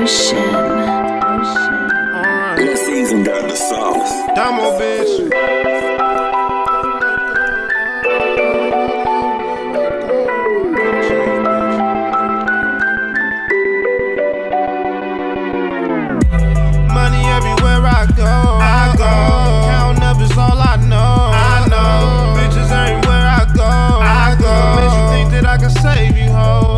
This season got the sauce. DomoBxxtch. Money everywhere I go. Counting up is all I know. Bitches everywhere I go. Makes you think that I can save you, ho.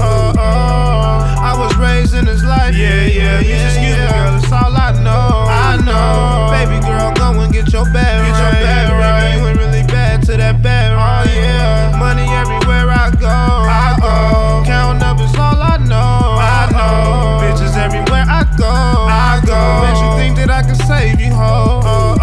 I was raised in this life. Yeah. Excuse me, girl, it's all I know. Baby girl, go and get your bag right. Baby, you ain't really bad to that bad right. Money everywhere I go. Counting up is all I know. Bitches everywhere I go. Makes you think that I can save you, ho.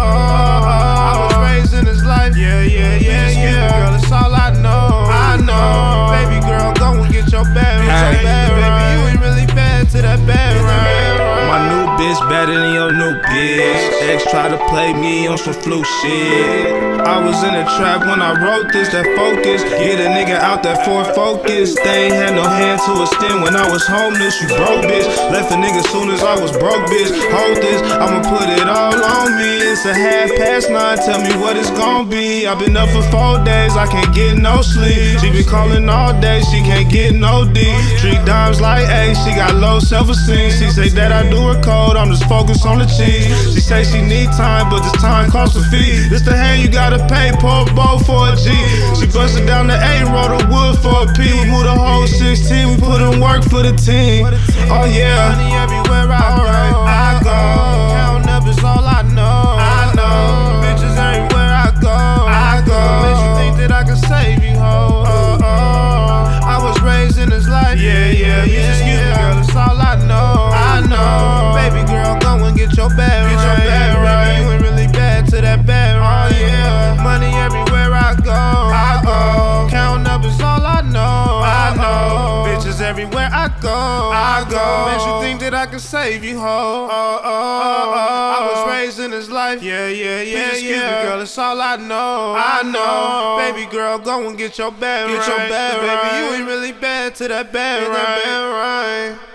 I was raised in this life. Yeah. Excuse me, girl, it's all I know. Baby girl, go and get your bag right. Baby, you ain't really bad to that bad right. My new bitch better than your new bitch. Ex try to play me on some fluke shit. I was in a trap when I wrote this, that focus. Get a nigga out that Ford Focus. They ain't had no hand to extend when I was homeless. You broke, bitch. Left a nigga soon as I was broke, bitch. Hold this, I'ma put it all on me. It's a 9:30, tell me what it's gon' be. I've been up for 4 days, I can't get no sleep. She been calling all day, she can't get no D. Treat dimes like A, she got low self-esteem. She say that I do her cold, I'm just focused on the cheese. She say she need time, but this time costs a fee. This the hand you gotta pay, pour a bowl for a G. She busted down the A, wrote a wood for a P. We moved the whole 16, we put in work for the team. Oh yeah. Money everywhere I go. Counting up is all I know. Bitches everywhere I go. Makes you think that I can save you, ho. I was raised in this life. Yeah. Excuse me, girl, it's all I know. Baby girl, go and get your bag right. You ain't really bad to that bad right. Money everywhere I go. Counting up is all I know. Bitches everywhere I go. Makes you think that I can save you, ho. I was raised in this life. Yeah. Excuse me, girl, it's all I know. Baby girl, go and get your bag right. Baby, you ain't really bad to that bad right.